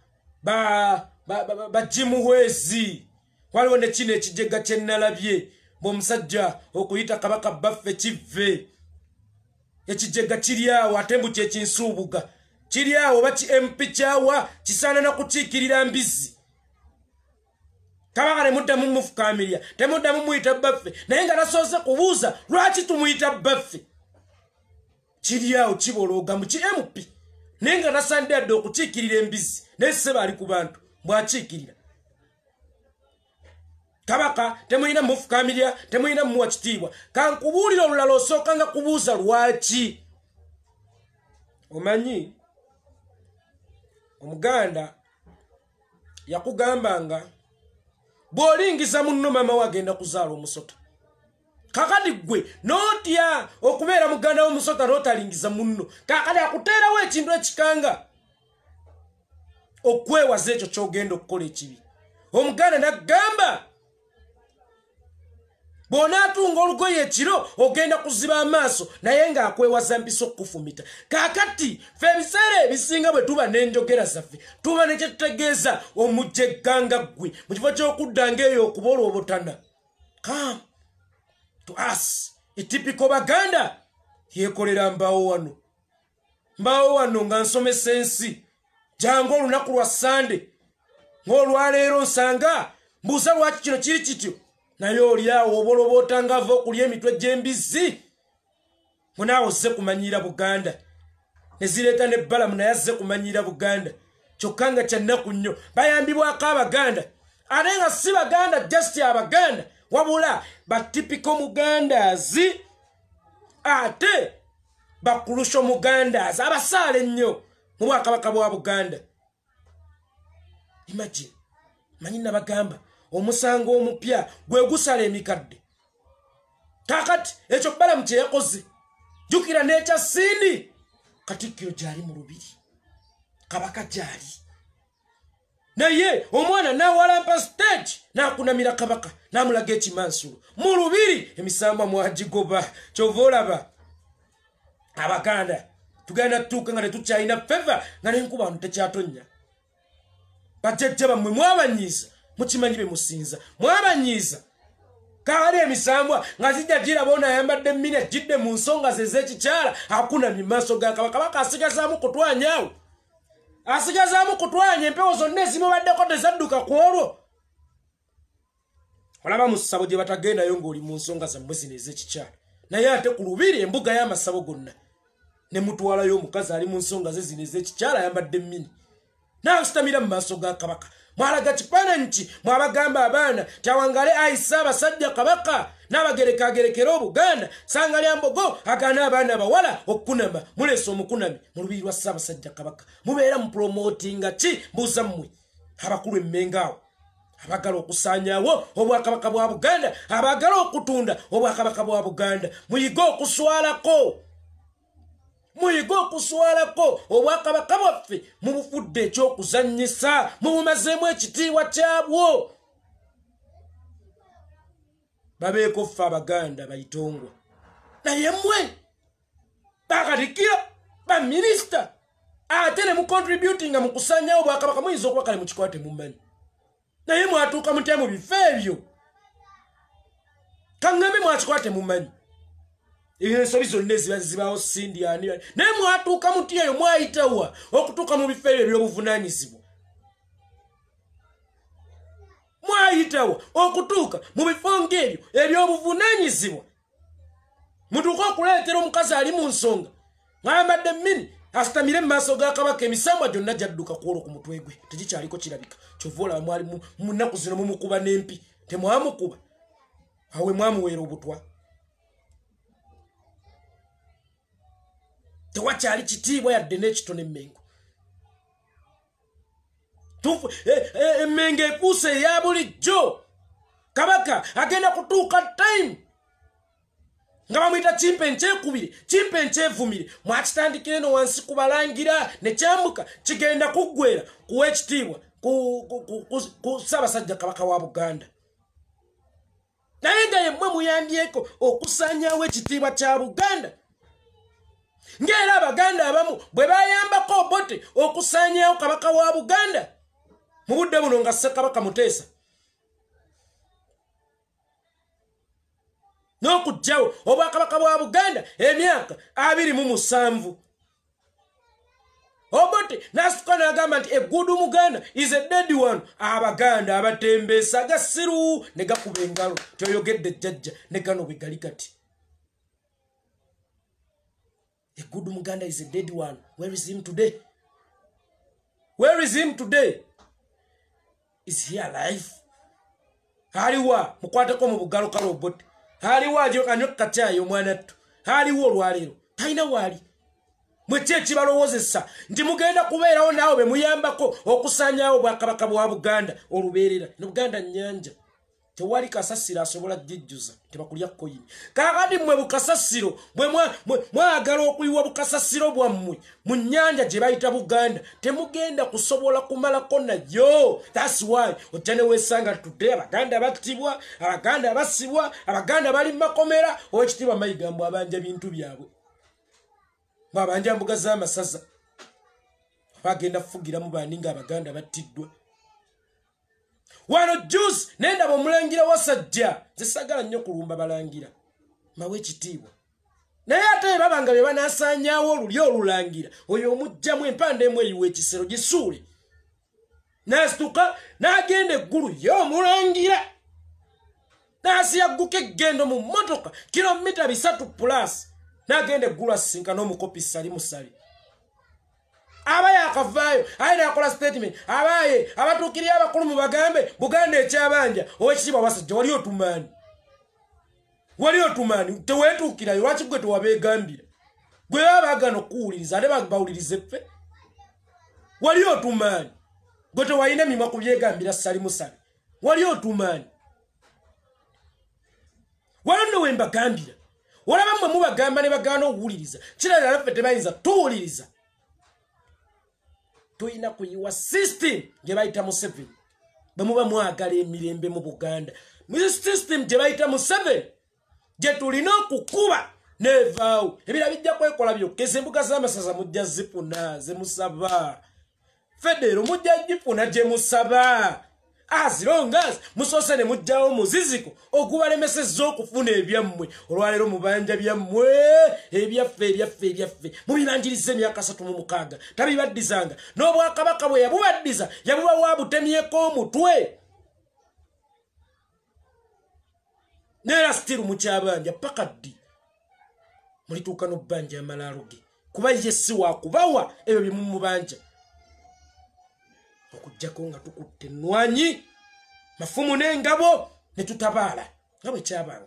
ba Jimuhwezi waliwo ne kino ekijega kye nnalabye bw'omusajja okuyita Kabaka baffe kivve ekijega kiri awo ate mbu kyekinsuubuga kiri awo baki MP kyawa kisaana na kukiikirira mbizzi Kabaka ne muddamu mufukaamirya temuddamu muyita baffe naye nga nasoose kubuuza lwaki tumuyita baffe kiri awo kibolooga mu ki MP naye nga nasande adde okukiikirira embizzi naye sseba ali ku bantu bw'akiikirira Kabaka temuyina mufukaamirya temuyina muwa kitiibwa kankubuulira olulala osooka nga kubuuza lwaki omanyi Omuganda yakugambanga bw'olingiza munno maama wagenda kuzaala omusota kakati gwe n'otya okubeera muganda w'omusota n'otalingiza munno kakati akuteerawo ekintu ekikanga okwewaza ekyo ky'ogenda okukola ekibi omuganda n'agamba bw'onaatunga olugoye ekiro ogenda kuziba amaaso naye ng'akwewaza mpisa okufumita kaakati ffe ebiseera ebisinga bwe tuba n'enjogera zaffe tuba ne kye tutegeeza omujja egganga ggwe mu kifo ky'okuddanga eyo okuba olw'obutana come to us etypical baganda yeekolera mbaawo wano nga nsomesa ensi jangu olunaku lwa sande ng'olwaleero nsanga mbuuza lwaki kino kiri kityo naye oliawo oboloboota ngava okulya emitwe gy'embizzi munaawo zze kumanyiira Buganda ne zireeta ne Balam naye azze kumanyiira Buganda kyokka nga kyannaku nnyo bayambibwako Abaganda ate nga si Baganda just Abaganda wabula batypical Mugandas ate bakulusho Mugandas abasaale ennyo mu Bwakabaka bwa Buganda. Imagine manyi nabagamba omusango omupya gwe gusala emikadde kakati ekyo Balam kye yakoze jukira n'ekya Sindi Katikkiro gyali mu lubiri Kabaka gyali naye omwana n'awalampa stage n'akunamira Kabaka n'amulaga ekimansulu mu lubiri emisamba mwagigoba kyova olaba Abaganda tugenda tutuuka nga tetukyalina feva nga n'enkuba wano tekyatonya bajjajja bammwe mwabanyiiza mukimanyi be musinza mwabanyiiza kaali emisambwa nga zijja giraba ono ayambadde emmini ajjidde mu nsonga ze ez'ekikyala akunamye mu maaso ga Kabaka. Kabaka asigazaamu kutwanyaawo asigazaamu kutwanya empewo zonna ezimubaddeko tezadduka ku olwo olaba mu ssabo gye batagendayo ng'oli mu nsonga zammwe zino ez'ekikyala naye ate ku lubiri embuga y'amasabo gonna ne mutwalayo omukazi ali mu nsonga ze zino ez'ekikyala ayambadde emmini n'asitamira mu maaso ga Kabaka mwalaga kifaananyi ki mwabagamba abaana tyawangale ayisa abasajja Kabaka n'abagerekagerekera Obuganda sanga lya mbogo agaana abaana abawala okukunama muleese omukunami mu lubiri lwa Ssaabasajja Kabaka mubeera mu promotinga ki mbuuza mmwe abakulu emmengo awo abagala okusaanyaawo Obwakabaka bwa Buganda abagala okutunda Obwakabaka bwa Buganda muyiga okuswalako Obwakabaka bwaffe mubufudde ekyokuzannyisa mubumazeemu ekitiibwa kyabwo babeeko ffe Abaganda bayitongwa naye mmwe Bakatikkiro baminisita ate ne mucontributinga mu kusaanyaawo Obwakabaka muyinza okuba kale mukikwate mumanyi naye mwatuuka mutya mu bifo ebyo kaŋŋambe mwakikwate mumanyi ensobi zonna ezibaawo Sindi ani naye mwatuuka mutya eyo mwayitawa okutuuka mu bifo ebyo ebyobuvunaanyizibwa mwayitawa okutuuka mu bifo ng'ebyo ebyobuvunaanyizibwa mutuuka okuleetera omukazi ali mu nsonga ng'ayambadde emmini asitamire mu maaso ga Kabaka emisambwa gyonna gyadduka ku olwo ku mutwe gwe tegikyaliko kirabika kyova olaba mwali mu nnaku zino mumukuba n'empi temwamukuba awe mwamuweera obutwa tewakyali kitiibwa yadde n'ekitone emmengo emmengo efuuse eya bulijjo Kabaka agenda kutuuka time nga bamuyita kimpe nkyekubire kimpe nkyevumire mwakitandikira eno wansi ku balangira ne kyambuka kigenda kuggwera kuwa ekitiibwa ku Ssaabasajja Kabaka wa Buganda naye nga yemmwe muyambyeko okusaanyaawo ekitiibwa kya Buganda ng'era Abaganda abamu bwe bayambako Obote okusaanyaawo Kabaka wa Buganda mu budde buno nga Ssekabaka Muteesa n'okugyawo Obwakabaka bwa Buganda emyaka 27 Obote n'asituka n'agamba nti eggudu Muganda is a dead one Abaganda abatembeesa agasiru ne gakuba engalo tyoyogedde jjajja ne gano bwe gali kati a good Muganda is a dead one. Where is him today? Where is him today? Is he alive? Haliwa mukwateko mu bugalo kalo Obote. Haliwa ajo kanyo kachayo mwanattu. Haliwo olwalero. Taina wali. Mweche kibalowozesa nti mugenda kubeerawo naawe be muyambako okusaanyaawo Obwakabaka bwa Buganda olubeerera. Ne Buganda nnyanja. tewali kasasiro asobola jejjuza tebakulya koyini kakati mmwe bukasasiro bwe mwagala okuyiwa bukasasiro bwammwe mu nnyanja gye bayita Buganda temugenda kusobola kumalako nayo. That's why ojja ne weesanga tudde Abaganda battibwa, Abaganda basibwa, Abaganda bali mu makomera. Owekitiibwa Mayiga mbu abanja bintu byabwe, abanja mbuga z'amasaza bagenda kufugiramu bandi nga Abaganda battiddwa. Wano juice nenda bomulangira wasajja zisagala nnyo kulumba balangira mawe ekitiibwa naye ate babanga be banasanyawo oluli olulangira oyo omujjamu empande emu eyiwa ekisero gisuule nasituka n'agenda eggulu y'omulangira n'asiyagguka eggendo mu mmotoka kilomita 3+ n'agenda eggulu asisinka n'omukopi sali musali abaye akavaayo aye nakola statement abaye abatuukiriye abakulu mu bagambe Buganda ekyabanja. Owekitiibwa Wasajja wali otumaani teweetuukirayo lwaki gwe tewabeegambira gwe babaagana okuwuliriza ate bawulirize ffe wali otumaani gwe tewalina emimwa kubyegambira sali musali wali otumaani wano we mbagambira olaba mmwe mubagamba ne bagaana okuwuliriza kirala naffe tebayinza tuwuliriza. Tuyina kuyiwa system gye bayita Museveni bwe muba mwagala emirembe mu Buganda. System gye bayita Museveni gye tulina okukuba nevaawo ebira bijja kwekola byokka. Embuga z'amasaza mujja zifuna ze musaba, federo mujja gifuna gye musaba, as long as musoose ne mujjawo muziziko ogubalemesezza okufuna ebyammwe. Olwaleero mubanja byammwe ebyaffe mubibanjiriza emyaka 36 tabibaddizanga. N'Obwakabaka bwe yabubaddiza yabubawa butemyeko omutwe neera stiru mukyabanja paka ddi mulituuka n'obbanja amalaalo ge kuba ye si waakubawa ebyo bye mumubanja okujjako nga tukutte ennwanyi mafumu n'engabo ne tutabaala nga bwe kyabanga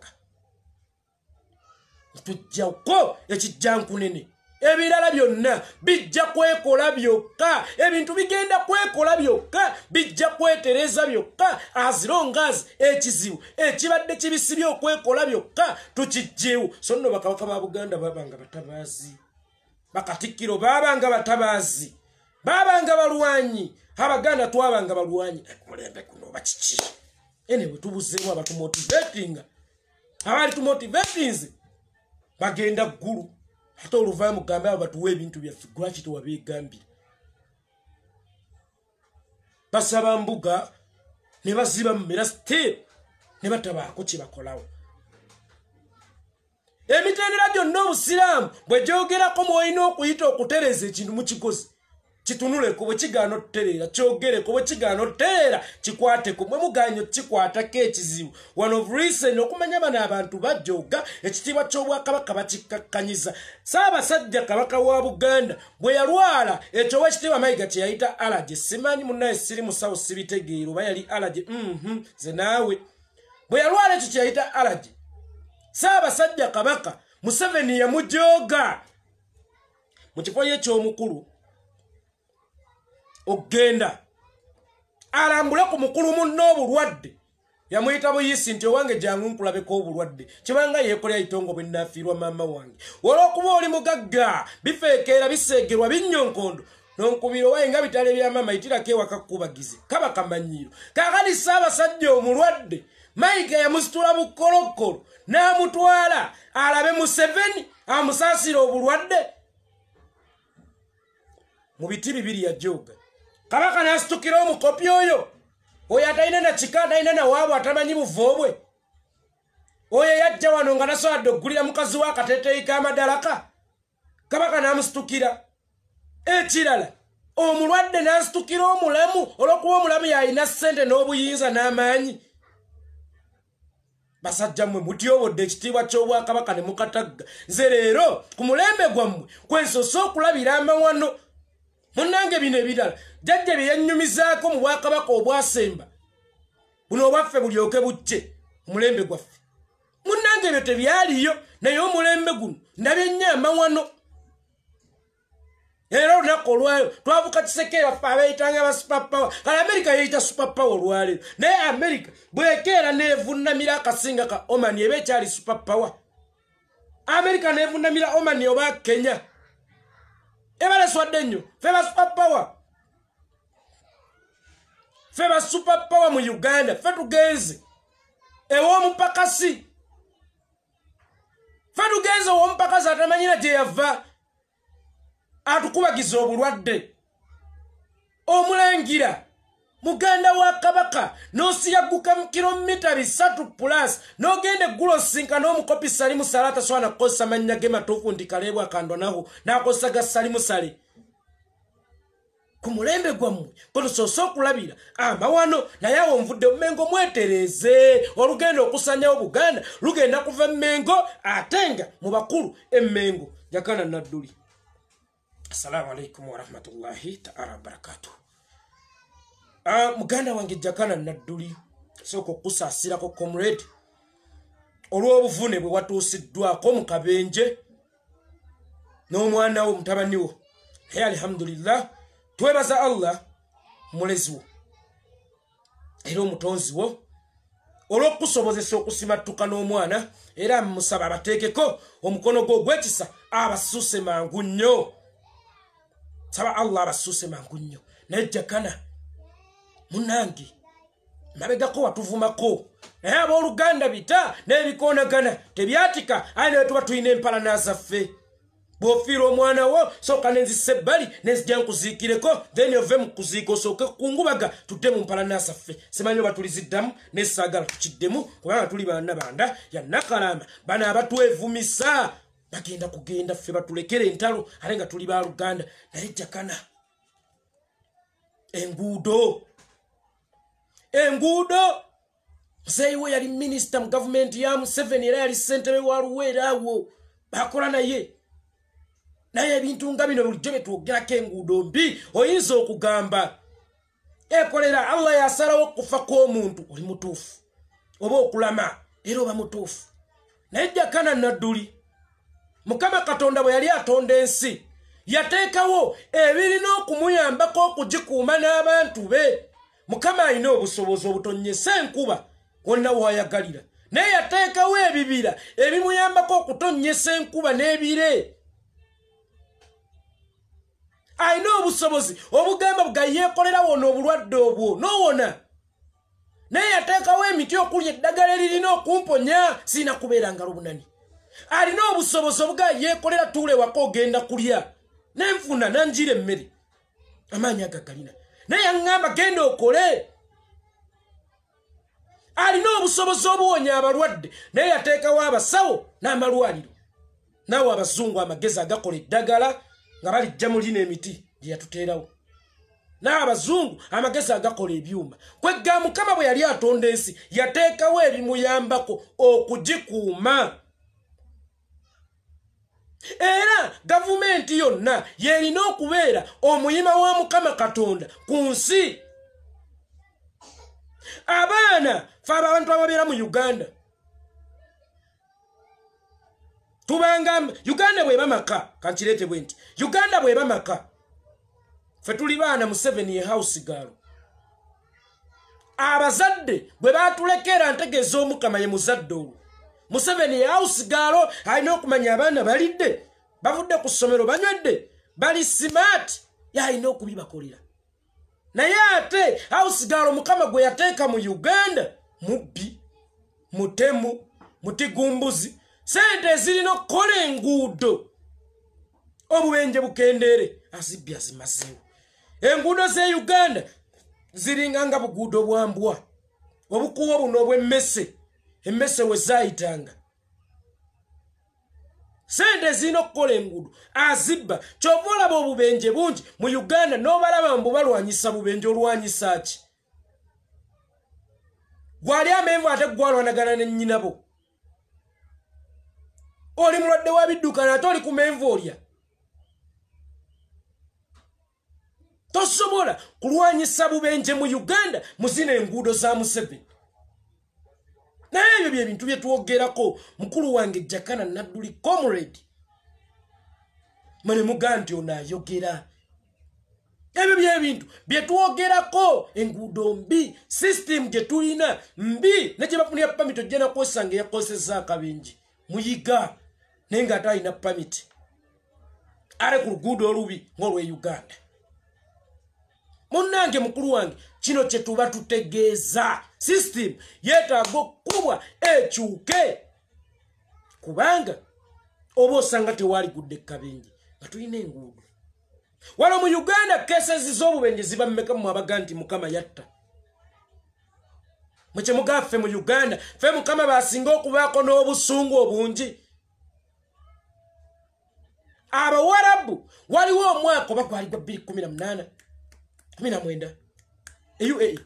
tujjako ekijjankunene. Ebirala byonna bijja kwekola byokka, ebintu bigenda kwekola byokka, bijja kwetereza byokka, as long as ekizibu ekibadde kibisibye okwekola byokka tukijjeewo. So nno bakabaka ba Buganda babanga batabaazi, bakatikkiro babanga batabaazi, babanga balwanyi, Abaganda twabanga balwanyi. Mulembe kuno bakiki enewe tubuzeemu abatumotivatinga, abali tumotivatinze bagenda ggulu. Ate oluvaayo mugambe abo batuwa ebintu byaffe lwaki tewabeegambira. Basaba mbuga ne baziba mmera still ne batabaako kye bakolawo. Emitendera gyonna Obusiraamu bwe gyogerako mwolina okuyita okutereeza ekintu mu kigozi kitunuleko, bwe kigaana otutereera kyogereko, bwe kigaana otutereera kikwateko. Mwe mugaanyo kikwatako ekizibu. One of reason okumanya bano abantu bajooga ekitiibwa ky'Obwakabaka bakikakkanyiza. Ssaabasajja Kabaka wa Buganda bwe yalwala ekyo Oweekitiibwa Mayiga kye yayita allergy. Simanyi munnaye siri musawo sibitegeero oba yali allergy. Ze naawe bwe yalwala ekyo kye yayita allergy, Ssaabasajja Kabaka Museveni yamujooga mu kifo ye ky'omukulu ogenda alambule ku mukulu munno obulwadde. Yamuyita Buyisi nti owange jangu nkulabeko obulwadde kibanga yeekolera itongo bwe nnafiirwa maama wange. Olw'okuba oli mugagga bifeekeera biseegerwa binnyonkondo nonkubira owaye nga bitale bya maama yitirako ewaka kubagize kaba kamanyiiro. Kaakati Ssaabasajja omulwadde Mayiga yamusitula bukolokolo n'amutwala alabe Museveni amusaasira obulwadde. Mu biti bibiri yajooga. Kabaka n'asitukira omukopi oyo atalina na kika atalina na waabwe atamanyi buvoobwe. Oyo yajja wano nga nasobola oggulira mukazi wa akateeteeyi k'amadalaka. Kabaka n'amusitukira. Ekirala omulwadde n'asitukira omulamu olw'okuba omulamu yalina ssente n'obuyinza n'amaanyi. Basajja mmwe mutyobodde ekitiibwa ky'Obwakabaka ne mukatagga. Nze leero ku mulembe gwammwe kwensosa okulabira amawano. Munnange bino ebirala jjajja bye yannyumizaako mu Bwakabaka obwasemba buno obwaffe bulyoke bujje omulembe gwaffe. Munnange ebyo tebyaliyo naye omulembe guno ndabye nnyo amawano. Era olunaku olwayo twavuka kisekeera ffe abayitanga ba superpower kale America yeyita superpower olwaleero naye America bwekeera neevunnamira akasinga ka Oman eba ekyali superpower. America neevunnamira Oman oba Kenya ebaleswadde nnyo ffe ba superpower. Ffe ba superpower mu Uganda ffe tugenze ew'omupakasi. Ffe tugenze ew'omupakasi atamanyira gye yava atukubagiza obulwadde. Omulangira muganda wa Kabaka n'osiyaguka mu kilomita 3+ n'ogenda eggulo osinka n'omukopi Salimu Sale atasobola kukozesa mannya ge matuufu nti Kaleebwa akandwa naho n'akozesa ga Salimu Sale. Ku mulembe gwammwe kwe tusoose okulabira amawano naye awo nvudde mu Mengo mwetereeze olugenda okusanyawo Buganda lugenda kuva mu Mengo ate nga mu bakulu Mengo Jakana Nadduli. Assalamu alaikum wa rahmatullahi ta'ala wa barakatuh. Muganda wange Jakana Nadduli soko kusaasirako comrade olw'obuvune bwe watuusiddwako mu kabenje n'omwana wo mutabani wo. Naye alhamdulillah twebaza Allah mulezi wo era omutonzi wo olw'okusobozesa okusimattuka n'omwana era musaba abateekeko omukono gwo ogw'ekisa abasuuse mangu nnyo. Saba Allah abasuuse mangu nnyo. Naye Jakana munange mabegako watuvumako naye abooluganda bita n'ebikoonagana tebyatika aye naye tuba tulina empalana zaffe. Bw'ofiira omwana wo sooka nenzisa ebbali nenzijja nkuziikireko then ove mu kuziika osooke kungubaga tudde mu mpalana zaffe. Simanyi oba tuliziddamu naye saagala tukiddemu kubanga tuli baana banda ya Nakalamba bano abatwevumisa bagenda kugenda ffe batulekera entalo ate nga tuli ba Luganda. Naye Jakana enguudo muzeeyi we yali minisita mu gavumenti ya Museveni era yali ssentebe wa Luweera awo bakola naye ebintu nga bino bulijjo bye twogerako enguudo mbi oyinza okugamba ekolera Allah yasalawo okufa kw'omuntu oli mutuufu oba okulama era oba mutuufu. Naye Jakana Nadduli Mukama Katonda bwe yali atonda ensi yateekawo ebirina okumuyambako okugikuuma n'abantu be. Mukama alina obusobozi obutonnyesa enkuba wonna w'ayagalira naye yateekawo ebibira ebimuyambako okutonnyesa enkuba n'ebire. Alina obusobozi obugamba bwa yeekolera wona obulwadde obwo n'owona naye yateekawo emiti okulya eddagala eririna okumponya sirina kubeera ngalo bunani. Alina obusobozi obuga yeekolera tuule waka ogenda kulya nenfuna nanjira emmere amaanyi agagalina naye yaŋŋamba genda okole. Alina obusobozi obuwonya abalwadde naye yateekawo abasawo n'amalwaliro naawe abazungu amagezi agakola eddagala nga balijja mu lino emiti gye yatuteerawo n'abazungu amagezi agakola ebyuma. Kwegga Mukama bwe yali atonda ensi yateekawo ebimuyambako okugikuuma. Era gavumenti yonna yerina okubeera omuyima wa Mukama Katonda ku nsi. Abaana fe abantu ababeera mu Uganda tubanga Uganda bweba maka kankireete bwe nti Uganda bweba maka fe tuli baana Museveni ye house girl. Abazadde bwe batulekera ntegeeza Omukama ye muzadde olwo Museveni ye house girl alina okumanya abaana balidde bavudde ku ssomero banywedde bali smart yalina okubibakolera. Naye ate house girl Mukama gwe yateeka mu Uganda mubbi mutemu mutigumbuzi sente zirina okukola enguudo obubenje bukendeere azibbi azimazeewo. Enguudo ze Uganda ziringa nga buguudo bwambwa obukuwa buno obw'emmese emmese we zaayitanga. Sente zirina okukola enguudo azibba. Kyova olaba obubenje bungi mu Uganda n'obalaba mbu balwanyisa bubenje olwanyisa ki? Gwali amenvu ate gwalwanagana ne nnyinabo. Oli mulwadde wa biddukana ate oli ku menvu olya. Tosobola kulwanyisa bubenje mu Uganda muzina enguudo za Museveni. Naye ebyo bye bintu bye twogerako mukulu wange Jakana Nadduli comrade. mane muganti onayogera ebyo byebintu byetuwogerako enguudo mbi system gye tulina mbi negye bafunira pamiti ojjana kwosanga yakoseza akabenje muyiga naye nga ate alina pamiti ale ku luguudo olubi ng'olwe Uganda. Munnange mukulu wange kino kye tuba tutegeeza system yeetaaga okukubwa ekyuke kubanga oba osanga tewaali gudde kabenje nga tulina enguudo. Wano mu Uganda cases z'obubenje ziba mmeka mu abaga nti Mukama yatta. Mwe mugaffe mu Uganda ffe Mukama basinga okubaako n'obusungu obungi. Abawarabu waliwo omwaka oba gwali gwa 2018 19 UAE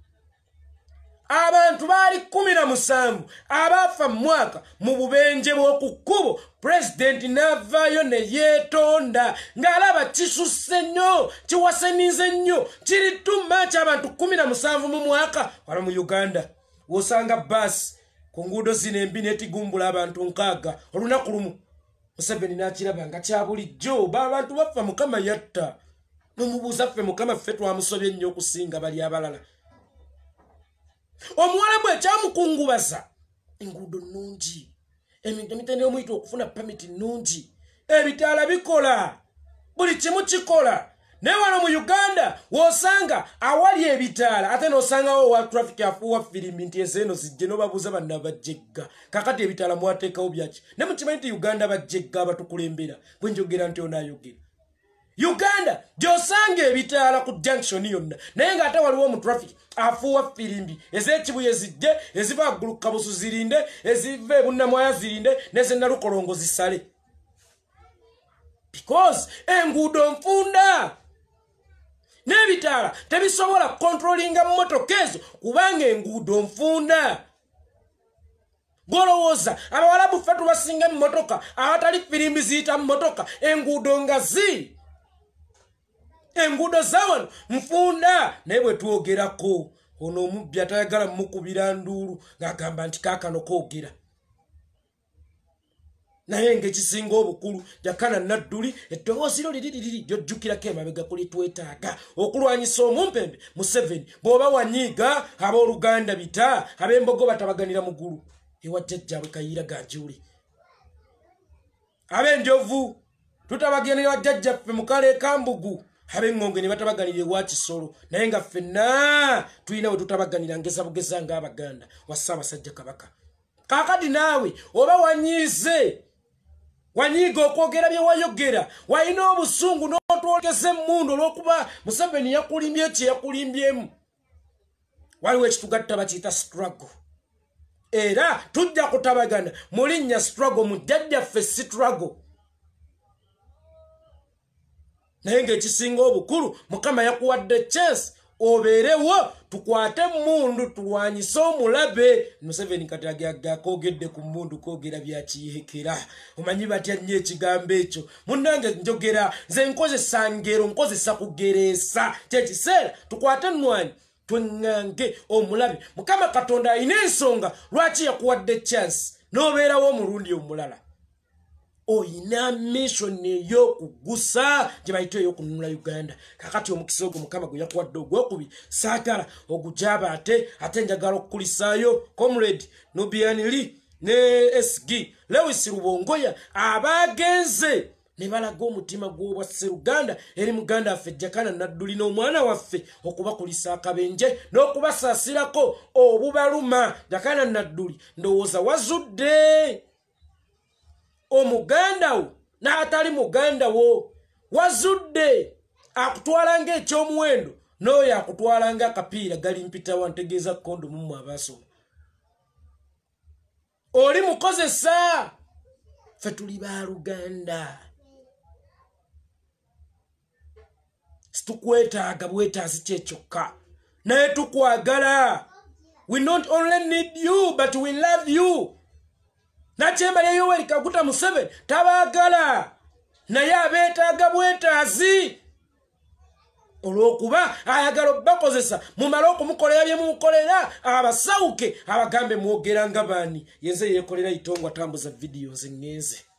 abantu bali 17 abafa mu mwaka mu bubenje bw'oku kkubo president navayo ne yeetonda ng'alaba kisusse nnyo kiwasenize nnyo kiri tuma ky'abantu 17 mu mwaka wano mu Uganda wosanga basi ku nguudo zino embi netigumbula abantu 6 olunaku lumu. Museveni n'akiraba nga kya bulijjo abantu bafa Mukama yatta n'omubuuza ffe Mukama ffe twamusobye nnyo okusinga bali abalala. Omuwalabu ekyamukungubaza enguudo nnungi emitendera omuyita okufuna pamiti nnungi ebitaala bikola buli kimu kikola. Naye wano mu Uganda wosanga awali ebitaala ate n'osangawo wa traffic afuuwa firimbi nti ezeeno zijje n'obabuuza banna bajjegga kakati ebitaala mwateekawo byaki ne mukimanyi nti Uganda bajjegga abatukulembera bwe njogera nti onaayogera Uganda gy'osanga ebitaala ku junction yonna naye ng'ate waliwo mu traffic afuuwa firimbi ez'ekibuye zijje eziva ggulu kabusu zirinde eziva ebunnamwaya zirinde n'ezennalukolongo zisale because enguudo nfunda n'ebitaala tebisobola kontrolinga mmotoka ezo kubanga enguudo nfunda. Golowooza abawalabu ffe tubasinga emmotoka awatali firimbi ziyita mmotoka enguudo nga ziri enguudo zawano nfunda naye bwe twogerako ono omubbi atayagala mukubira nduulu ng'agamba nti kaakano koogera naye ng'ekisinga obukulu jakana nadduli eddoboozi lyo liri gy'ojjukirako emabega kuli twetaaga okulwanyisa omumpembe Museveni bw'oba wanyiiga ab'Oluganda bita ab'Embogo batabaganira mugulu ewa jjajjaabwe Kayiira Ganjuli ab'Enjovu tutabaganira jjajjaffe mu kale Kambugu ab'Engonge ne batabaganira ewa Kisolo naye nga ffenna tulina we tutabaganira ngeza bugeza ng'Abaganda wa Ssaabasajja Kabaka. Kaakati naawe oba wanyiize wanyiiga okwogera bye wayogera walina obusungu n'otwogeza emmundu olw'okuba Museveni yakulimbye kye yakulimbyemu waliwo ekitugatta bakiyita struggle era tujja kutabagana mu linnya struggle mu jjajjaffe struggle naye ng'ekisinga obukulu Mukama yakuwadde chance obeerewo tukwate mundu tulwanyise omulabe. Museveni kati akoogedde ku mundu koogera byakiyekera omanyi batya nnyo ekigambo ekyo munnange njogera nze nkozesa ngero nkozesa kugereesa kyekiseera tukwate ennwanyi tweŋŋange omulabe. Mukama Katonda alina ensonga lwaki yakuwadde chance n'obeerawo omulundi omulala oyina mission ey'okugusa gye bayita ey'okununula Uganda. Kakati omukisa ogwo Mukama gwe yakuwadde ogwokubiri saagala ogujaba ate njagala okukulisaayo comrade Nubianili ne SG Lewis Rubongoya abagenze ne balaga omutima gw'obwa Sseruganda eri muganda waffe Jakana Nadduli n'omwana waffe okubakulisa akabenje n'okubasaasirako obubaluma. Jakana Nadduli ndowooza wazudde omuganda wo n'atali muganda wo wazudde akutwala ng'ekyomuwendo n'oyo akutwala ng'akapiira gali mpitawa ntegeeza kondomu mu abaasoma oli mukozesa. Ffe tuli baaluganda situkwetaaga bwetaazi kyekyokka naye tukwagala. We not only need you but we love you. Nachemba ya Yoweri Kaguta Museveni tabaagala naye abeetaaga bwetaazi olw'okuba ayagala obbakozesa mumale okumukolera bye mumukolera abasawuke abagambe mwogera nga baani yenze yeekolera itongwa atambuza videos ngenze.